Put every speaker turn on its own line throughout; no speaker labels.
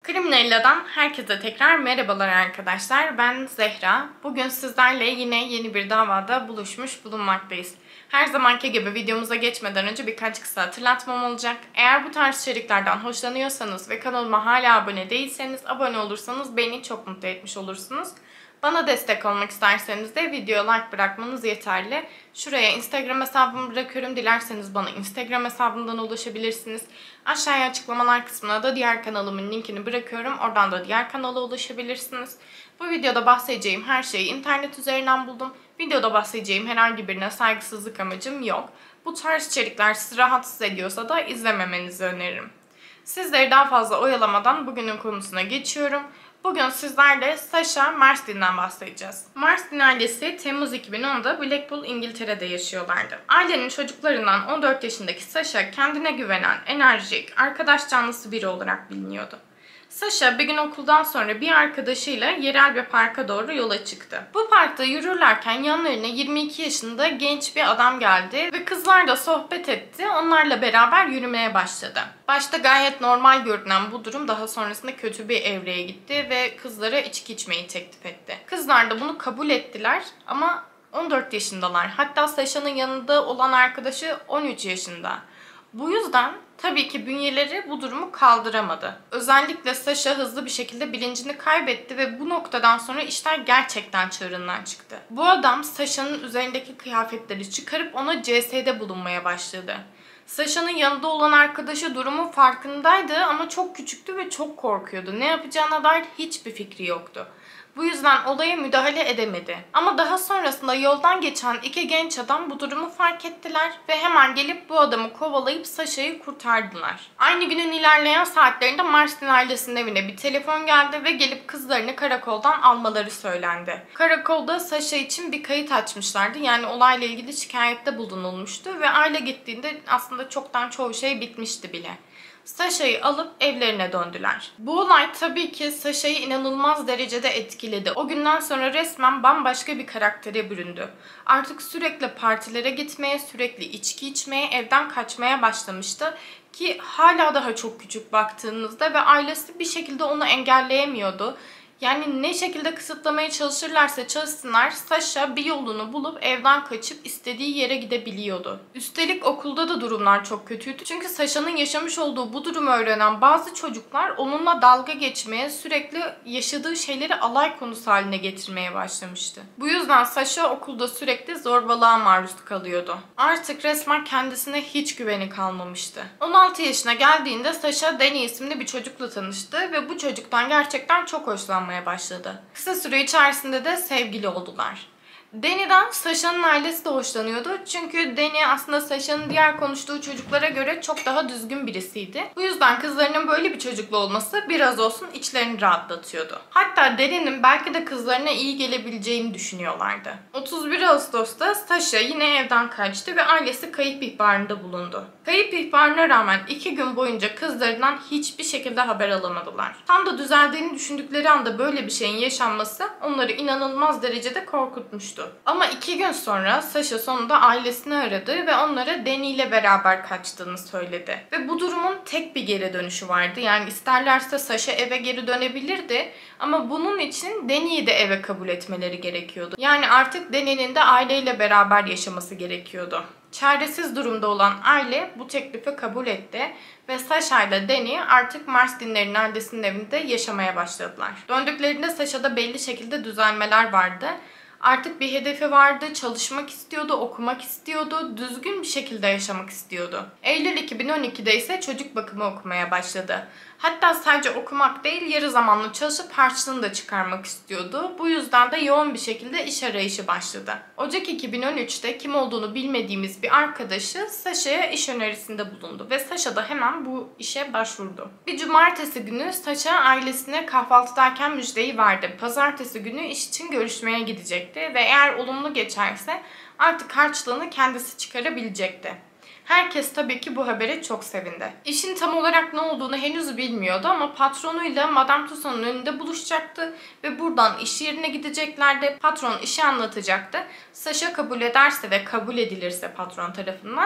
Kriminella'dan herkese tekrar merhabalar arkadaşlar. Ben Zehra. Bugün sizlerle yine yeni bir davada buluşmuş bulunmaktayız. Her zamanki gibi videomuza geçmeden önce birkaç kısa hatırlatmam olacak. Eğer bu tarz içeriklerden hoşlanıyorsanız ve kanalıma hala abone değilseniz abone olursanız beni çok mutlu etmiş olursunuz. Bana destek olmak isterseniz de videoya like bırakmanız yeterli. Şuraya Instagram hesabımı bırakıyorum. Dilerseniz bana Instagram hesabımdan ulaşabilirsiniz. Aşağıya açıklamalar kısmına da diğer kanalımın linkini bırakıyorum. Oradan da diğer kanala ulaşabilirsiniz. Bu videoda bahsedeceğim her şeyi internet üzerinden buldum. Videoda bahsedeceğim herhangi birine saygısızlık amacım yok. Bu tarz içerikler sizi rahatsız ediyorsa da izlememenizi öneririm. Sizleri daha fazla oyalamadan bugünün konusuna geçiyorum. Bugün sizlerle Sasha Marsden'den bahsedeceğiz. Marsden ailesi Temmuz 2010'da Blackpool, İngiltere'de yaşıyorlardı. Ailenin çocuklarından 14 yaşındaki Sasha kendine güvenen, enerjik, arkadaş canlısı biri olarak biliniyordu. Sasha bir gün okuldan sonra bir arkadaşıyla yerel bir parka doğru yola çıktı. Bu parkta yürürlerken yanlarına 22 yaşında genç bir adam geldi ve kızlarla sohbet etti. Onlarla beraber yürümeye başladı. Başta gayet normal görünen bu durum daha sonrasında kötü bir evreye gitti ve kızlara içki içmeyi teklif etti. Kızlar da bunu kabul ettiler ama 14 yaşındalar. Hatta Sasha'nın yanında olan arkadaşı 13 yaşında. Bu yüzden tabii ki bünyeleri bu durumu kaldıramadı. Özellikle Sasha hızlı bir şekilde bilincini kaybetti ve bu noktadan sonra işler gerçekten çığırından çıktı. Bu adam Sasha'nın üzerindeki kıyafetleri çıkarıp ona CS'de bulunmaya başladı. Sasha'nın yanında olan arkadaşı durumun farkındaydı ama çok küçüktü ve çok korkuyordu. Ne yapacağına dair hiçbir fikri yoktu. Bu yüzden olaya müdahale edemedi. Ama daha sonrasında yoldan geçen iki genç adam bu durumu fark ettiler ve hemen gelip bu adamı kovalayıp Sasha'yı kurtardılar. Aynı günün ilerleyen saatlerinde Marsden ailesinin evine bir telefon geldi ve gelip kızlarını karakoldan almaları söylendi. Karakolda Sasha için bir kayıt açmışlardı. Yani olayla ilgili şikayette bulunulmuştu ve aile gittiğinde aslında çoktan çoğu şey bitmişti bile. Sasha'yı alıp evlerine döndüler. Bu olay tabii ki Sasha'yı inanılmaz derecede etkiledi. O günden sonra resmen bambaşka bir karaktere büründü. Artık sürekli partilere gitmeye, sürekli içki içmeye, evden kaçmaya başlamıştı. Ki hala daha çok küçük baktığınızda ve ailesi bir şekilde onu engelleyemiyordu. Yani ne şekilde kısıtlamaya çalışırlarsa çalışsınlar Sasha bir yolunu bulup evden kaçıp istediği yere gidebiliyordu. Üstelik okulda da durumlar çok kötüydü. Çünkü Sasha'nın yaşamış olduğu bu durumu öğrenen bazı çocuklar onunla dalga geçmeye, sürekli yaşadığı şeyleri alay konusu haline getirmeye başlamıştı. Bu yüzden Sasha okulda sürekli zorbalığa maruz kalıyordu. Artık resmen kendisine hiç güveni kalmamıştı. 16 yaşına geldiğinde Sasha Danny isimli bir çocukla tanıştı ve bu çocuktan gerçekten çok hoşlanmıştı. Başladı. Kısa süre içerisinde de sevgili oldular. Danny'den Sasha'nın ailesi de hoşlanıyordu. Çünkü Danny aslında Sasha'nın diğer konuştuğu çocuklara göre çok daha düzgün birisiydi. Bu yüzden kızlarının böyle bir çocuklu olması biraz olsun içlerini rahatlatıyordu. Hatta Danny'nin belki de kızlarına iyi gelebileceğini düşünüyorlardı. 31 Ağustos'ta Sasha yine evden kaçtı ve ailesi kayıp ihbarında bulundu. Kayıp ihbarına rağmen 2 gün boyunca kızlarından hiçbir şekilde haber alamadılar. Tam da düzeldiğini düşündükleri anda böyle bir şeyin yaşanması onları inanılmaz derecede korkutmuştu. Ama 2 gün sonra Sasha sonunda ailesini aradı ve onlara Danny ile beraber kaçtığını söyledi. Ve bu durumun tek bir geri dönüşü vardı. Yani isterlerse Sasha eve geri dönebilirdi ama bunun için Danny'yi de eve kabul etmeleri gerekiyordu. Yani artık Danny'nin de aileyle beraber yaşaması gerekiyordu. Çaresiz durumda olan aile bu teklifi kabul etti ve Sasha ile Danny artık Marsden'lerin ailesinin evinde yaşamaya başladılar. Döndüklerinde Sasha'da belli şekilde düzelmeler vardı. Artık bir hedefi vardı, çalışmak istiyordu, okumak istiyordu, düzgün bir şekilde yaşamak istiyordu. Eylül 2012'de ise çocuk bakımı okumaya başladı. Hatta sadece okumak değil, yarı zamanlı çalışıp harçlığını da çıkarmak istiyordu. Bu yüzden de yoğun bir şekilde iş arayışı başladı. Ocak 2013'te kim olduğunu bilmediğimiz bir arkadaşı Sasha'ya iş önerisinde bulundu ve Sasha da hemen bu işe başvurdu. Bir cumartesi günü Sasha ailesine kahvaltıdayken müjdeyi verdi. Pazartesi günü iş için görüşmeye gidecekti ve eğer olumlu geçerse artık harçlığını kendisi çıkarabilecekti. Herkes tabii ki bu habere çok sevindi. İşin tam olarak ne olduğunu henüz bilmiyordu ama patronuyla Madame Tussauds'un önünde buluşacaktı ve buradan iş yerine gideceklerdi. Patron işi anlatacaktı. Sasha kabul ederse ve kabul edilirse patron tarafından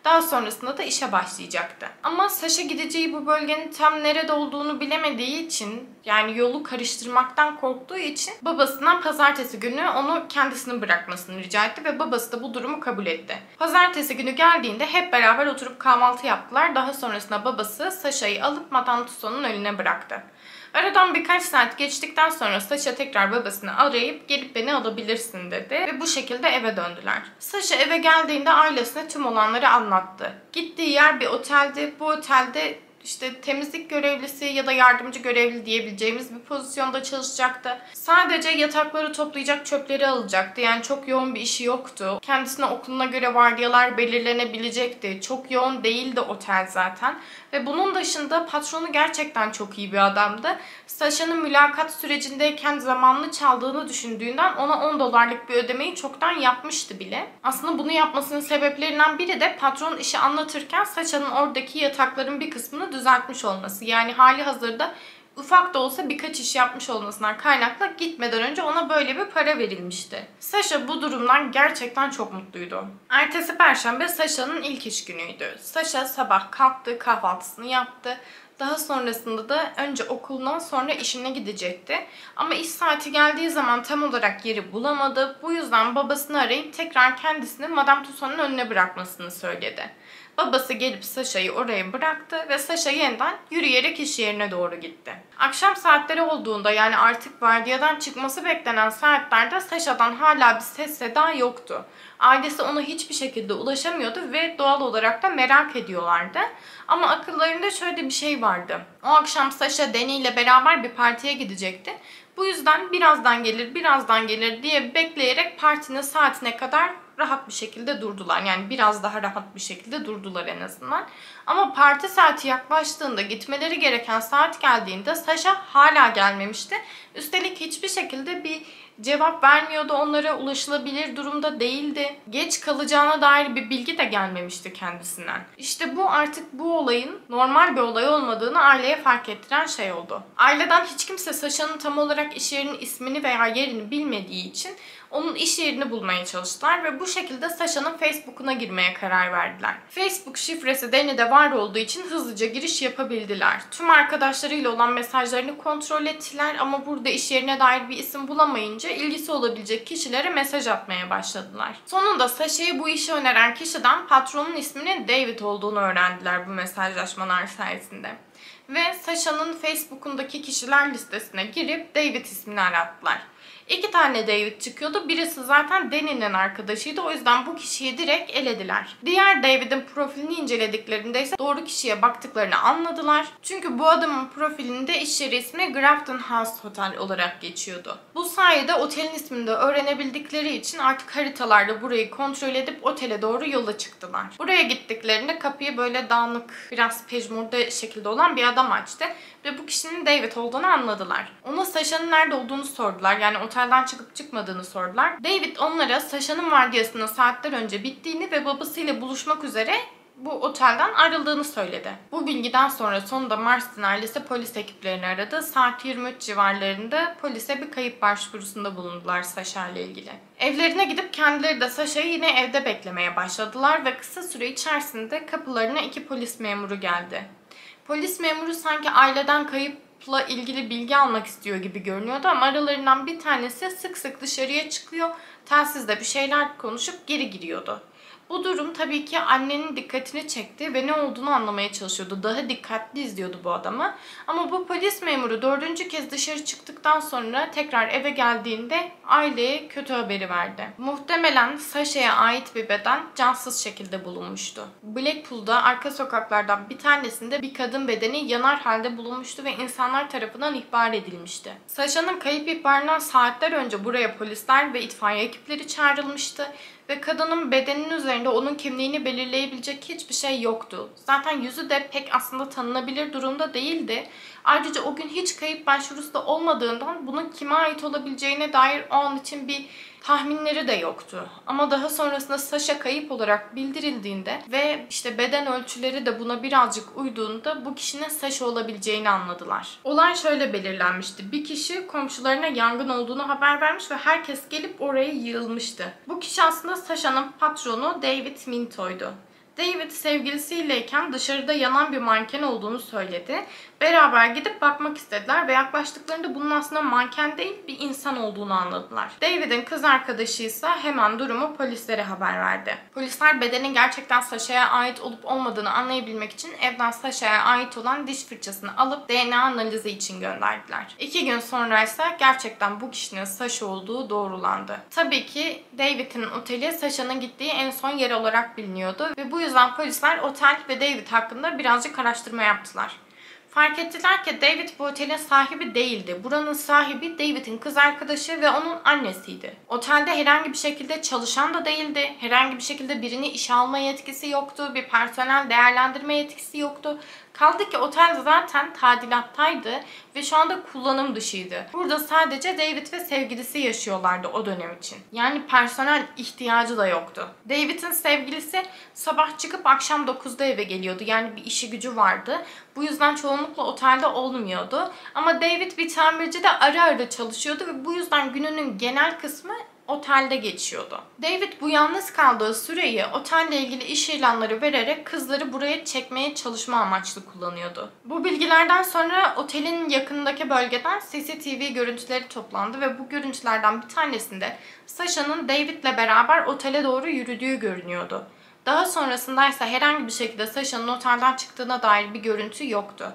Daha sonrasında da işe başlayacaktı. Ama Sasha gideceği bu bölgenin tam nerede olduğunu bilemediği için, yani yolu karıştırmaktan korktuğu için babasından pazartesi günü onu kendisinin bırakmasını rica etti ve babası da bu durumu kabul etti. Pazartesi günü geldiğinde hep beraber oturup kahvaltı yaptılar. Daha sonrasında babası Sasha'yı alıp Madame Tussauds'un önüne bıraktı. Aradan birkaç saat geçtikten sonra Sasha tekrar babasını arayıp gelip beni alabilirsin dedi ve bu şekilde eve döndüler. Sasha eve geldiğinde ailesine tüm olanları anlattı. Gittiği yer bir oteldi. Bu otelde temizlik görevlisi ya da yardımcı görevli diyebileceğimiz bir pozisyonda çalışacaktı. Sadece yatakları toplayacak, çöpleri alacaktı. Yani çok yoğun bir işi yoktu. Kendisine okuluna göre vardiyalar belirlenebilecekti. Çok yoğun değildi otel zaten. Ve bunun dışında patronu gerçekten çok iyi bir adamdı. Sasha'nın mülakat sürecindeyken zamanını çaldığını düşündüğünden ona 10 dolarlık bir ödemeyi çoktan yapmıştı bile. Aslında bunu yapmasının sebeplerinden biri de patron işi anlatırken Sasha'nın oradaki yatakların bir kısmını düzeltmiş olması. Yani hali hazırda ufak da olsa birkaç iş yapmış olmasından kaynaklı gitmeden önce ona böyle bir para verilmişti. Sasha bu durumdan gerçekten çok mutluydu. Ertesi perşembe Sasha'nın ilk iş günüydü. Sasha sabah kalktı, kahvaltısını yaptı. Daha sonrasında da önce okuluna sonra işine gidecekti. Ama iş saati geldiği zaman tam olarak yeri bulamadı. Bu yüzden babasını arayıp tekrar kendisini Madame Tussauds'un önüne bırakmasını söyledi. Babası gelip Sasha'yı oraya bıraktı ve Sasha yeniden yürüyerek iş yerine doğru gitti. Akşam saatleri olduğunda, yani artık vardiyadan çıkması beklenen saatlerde Sasha'dan hala bir ses seda yoktu. Ailesi ona hiçbir şekilde ulaşamıyordu ve doğal olarak da merak ediyorlardı. Ama akıllarında şöyle bir şey vardı. O akşam Sasha Danny ile beraber bir partiye gidecekti. Bu yüzden birazdan gelir diye bekleyerek partinin saatine kadar rahat bir şekilde durdular. Yani biraz daha rahat bir şekilde durdular en azından. Ama parti saati yaklaştığında, gitmeleri gereken saat geldiğinde Sasha hala gelmemişti. Üstelik hiçbir şekilde bir cevap vermiyordu, onlara ulaşılabilir durumda değildi. Geç kalacağına dair bir bilgi de gelmemişti kendisinden. İşte bu artık bu olayın normal bir olay olmadığını aileye fark ettiren şey oldu. Aileden hiç kimse Sasha'nın tam olarak iş yerinin ismini veya yerini bilmediği için onun iş yerini bulmaya çalıştılar ve bu şekilde Sasha'nın Facebook'una girmeye karar verdiler. Facebook şifresi Danny'de var olduğu için hızlıca giriş yapabildiler. Tüm arkadaşlarıyla olan mesajlarını kontrol ettiler ama burada iş yerine dair bir isim bulamayınca ilgisi olabilecek kişilere mesaj atmaya başladılar. Sonunda Sasha'yı bu işi öneren kişiden patronun isminin David olduğunu öğrendiler bu mesajlaşmalar sayesinde. Ve Sasha'nın Facebook'undaki kişiler listesine girip David ismini arattılar. 2 tane David çıkıyordu. Birisi zaten Danny'nin arkadaşıydı. O yüzden bu kişiyi direkt elediler. Diğer David'in profilini incelediklerinde ise doğru kişiye baktıklarını anladılar. Çünkü bu adamın profilinde iş yeri ismi Grafton House Hotel olarak geçiyordu. Bu sayede otelin ismini de öğrenebildikleri için artık haritalarda burayı kontrol edip otele doğru yola çıktılar. Buraya gittiklerinde kapıyı böyle dağınık, biraz pejmurde şekilde olan bir adam açtı. Ve bu kişinin David olduğunu anladılar. Ona Sasha'nın nerede olduğunu sordular. Yani otelden çıkıp çıkmadığını sordular. David onlara Sasha'nın vardiyasının saatler önce bittiğini ve babasıyla buluşmak üzere bu otelden ayrıldığını söyledi. Bu bilgiden sonra sonunda Marston ailesi polis ekiplerini aradı. Saat 23 civarlarında polise bir kayıp başvurusunda bulundular Sasha ile ilgili. Evlerine gidip kendileri de Sasha'yı yine evde beklemeye başladılar ve kısa süre içerisinde kapılarına 2 polis memuru geldi. Polis memuru sanki aileden kayıpla ilgili bilgi almak istiyor gibi görünüyordu ama aralarından bir tanesi sık sık dışarıya çıkıyor, telsizde bir şeyler konuşup geri giriyordu. Bu durum tabii ki annenin dikkatini çekti ve ne olduğunu anlamaya çalışıyordu. Daha dikkatli izliyordu bu adamı. Ama bu polis memuru 4. kez dışarı çıktıktan sonra tekrar eve geldiğinde aileye kötü haberi verdi. Muhtemelen Sasha'ya ait bir beden cansız şekilde bulunmuştu. Blackpool'da arka sokaklardan bir tanesinde bir kadın bedeni yanar halde bulunmuştu ve insanlar tarafından ihbar edilmişti. Sasha'nın kayıp ihbarından saatler önce buraya polisler ve itfaiye ekipleri çağrılmıştı. Ve kadının bedeninin üzerinde onun kimliğini belirleyebilecek hiçbir şey yoktu. Zaten yüzü de pek aslında tanınabilir durumda değildi. Ayrıca o gün hiç kayıp başvurusu da olmadığından bunun kime ait olabileceğine dair o an için bir tahminleri de yoktu. Ama daha sonrasında Sasha kayıp olarak bildirildiğinde ve beden ölçüleri de buna birazcık uyduğunda bu kişinin Sasha olabileceğini anladılar. Olay şöyle belirlenmişti. Bir kişi komşularına yangın olduğunu haber vermiş ve herkes gelip oraya yığılmıştı. Bu kişi aslında Sasha'nın patronu David Minto'ydu. David sevgilisiyleyken dışarıda yanan bir manken olduğunu söyledi. Beraber gidip bakmak istediler ve yaklaştıklarında bunun aslında manken değil bir insan olduğunu anladılar. David'in kız arkadaşı ise hemen durumu polislere haber verdi. Polisler bedenin gerçekten Sasha'ya ait olup olmadığını anlayabilmek için evden Sasha'ya ait olan diş fırçasını alıp DNA analizi için gönderdiler. 2 gün sonra ise gerçekten bu kişinin Sasha olduğu doğrulandı. Tabii ki David'in oteli Sasha'nın gittiği en son yer olarak biliniyordu ve bu yüzden polisler otel ve David hakkında birazcık araştırma yaptılar. Fark ettiler ki David bu otelin sahibi değildi. Buranın sahibi David'in kız arkadaşı ve onun annesiydi. Otelde herhangi bir şekilde çalışan da değildi. Herhangi bir şekilde birini işe alma yetkisi yoktu. Bir personel değerlendirme yetkisi yoktu. Kaldı ki otel zaten tadilattaydı ve şu anda kullanım dışıydı. Burada sadece David ve sevgilisi yaşıyorlardı o dönem için. Yani personel ihtiyacı da yoktu. David'in sevgilisi sabah çıkıp akşam 9'da eve geliyordu. Yani bir işi gücü vardı. Bu yüzden çoğunlukla otelde olmuyordu. Ama David bir tamircide ara ara çalışıyordu ve bu yüzden gününün genel kısmı otelde geçiyordu. David bu yalnız kaldığı süreyi otelle ilgili iş ilanları vererek kızları buraya çekmeye çalışma amaçlı kullanıyordu. Bu bilgilerden sonra otelin yakınındaki bölgeden CCTV görüntüleri toplandı ve bu görüntülerden bir tanesinde Sasha'nın David'le beraber otele doğru yürüdüğü görünüyordu. Daha sonrasında ise herhangi bir şekilde Sasha'nın otelden çıktığına dair bir görüntü yoktu.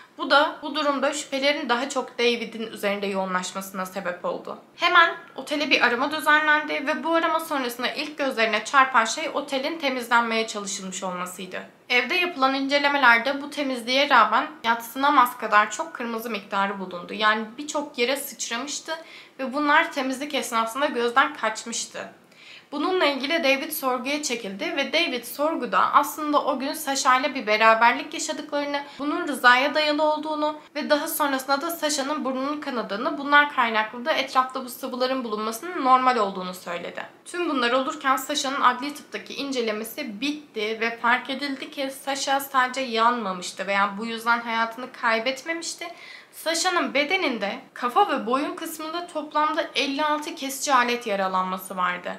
Bu durumda şüphelerin daha çok David'in üzerinde yoğunlaşmasına sebep oldu. Hemen otele bir arama düzenlendi ve bu arama sonrasında ilk gözlerine çarpan şey otelin temizlenmeye çalışılmış olmasıydı. Evde yapılan incelemelerde bu temizliğe rağmen yadsınamaz kadar çok kırmızı miktarı bulundu. Yani birçok yere sıçramıştı ve bunlar temizlik esnasında gözden kaçmıştı. Bununla ilgili David sorguya çekildi ve David sorguda aslında o gün Sasha ile bir beraberlik yaşadıklarını, bunun rızaya dayalı olduğunu ve daha sonrasında da Sasha'nın burnunun kanadığını, bunlar kaynaklı da etrafta bu sıvıların bulunmasının normal olduğunu söyledi. Tüm bunlar olurken Sasha'nın adli tıptaki incelemesi bitti ve fark edildi ki Sasha sadece yanmamıştı veya bu yüzden hayatını kaybetmemişti. Sasha'nın bedeninde kafa ve boyun kısmında toplamda 56 kesici alet yaralanması vardı.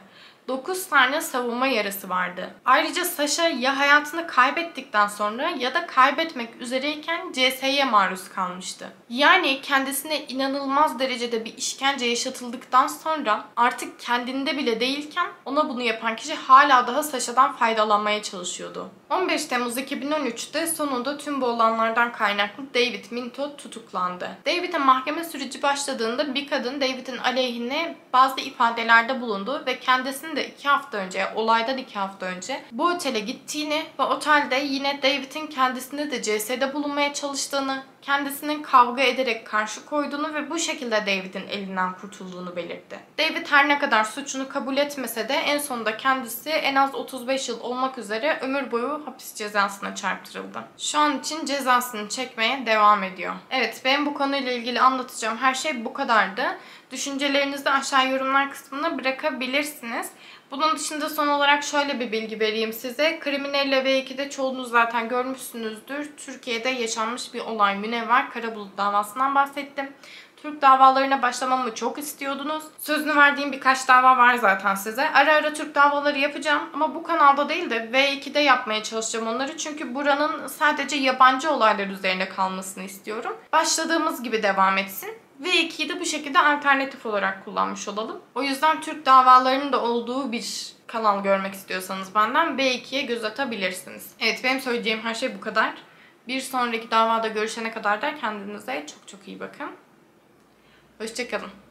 9 tane savunma yarası vardı. Ayrıca Sasha ya hayatını kaybettikten sonra ya da kaybetmek üzereyken CS'ye maruz kalmıştı. Yani kendisine inanılmaz derecede bir işkence yaşatıldıktan sonra artık kendinde bile değilken ona bunu yapan kişi hala daha Sasha'dan faydalanmaya çalışıyordu. 15 Temmuz 2013'te sonunda tüm bu olanlardan kaynaklı David Minto tutuklandı. David'e mahkeme süreci başladığında bir kadın David'in aleyhine bazı ifadelerde bulundu ve kendisinin de 2 hafta önce, olaydan 2 hafta önce bu otele gittiğini ve otelde yine David'in kendisinde de CS'de bulunmaya çalıştığını, kendisinin kavga ederek karşı koyduğunu ve bu şekilde David'in elinden kurtulduğunu belirtti. David her ne kadar suçunu kabul etmese de en sonunda kendisi en az 35 yıl olmak üzere ömür boyu hapis cezasına çarptırıldı. Şu an için cezasını çekmeye devam ediyor. Evet, benim bu konuyla ilgili anlatacağım her şey bu kadardı. Düşüncelerinizi aşağı yorumlar kısmına bırakabilirsiniz. Bunun dışında son olarak şöyle bir bilgi vereyim size. Criminella V2'de çoğunuz zaten görmüşsünüzdür. Türkiye'de yaşanmış bir olay, Münevver Karabulut davasından bahsettim. Türk davalarına başlamamı çok istiyordunuz. Sözünü verdiğim birkaç dava var zaten size. Ara ara Türk davaları yapacağım ama bu kanalda değil de V2'de yapmaya çalışacağım onları. Çünkü buranın sadece yabancı olaylar üzerine kalmasını istiyorum. Başladığımız gibi devam etsin. V2'yi de bu şekilde alternatif olarak kullanmış olalım. O yüzden Türk davalarının da olduğu bir kanal görmek istiyorsanız benden V2'ye göz atabilirsiniz. Evet, benim söyleyeceğim her şey bu kadar. Bir sonraki davada görüşene kadar da kendinize çok çok iyi bakın. Hoşça kalın.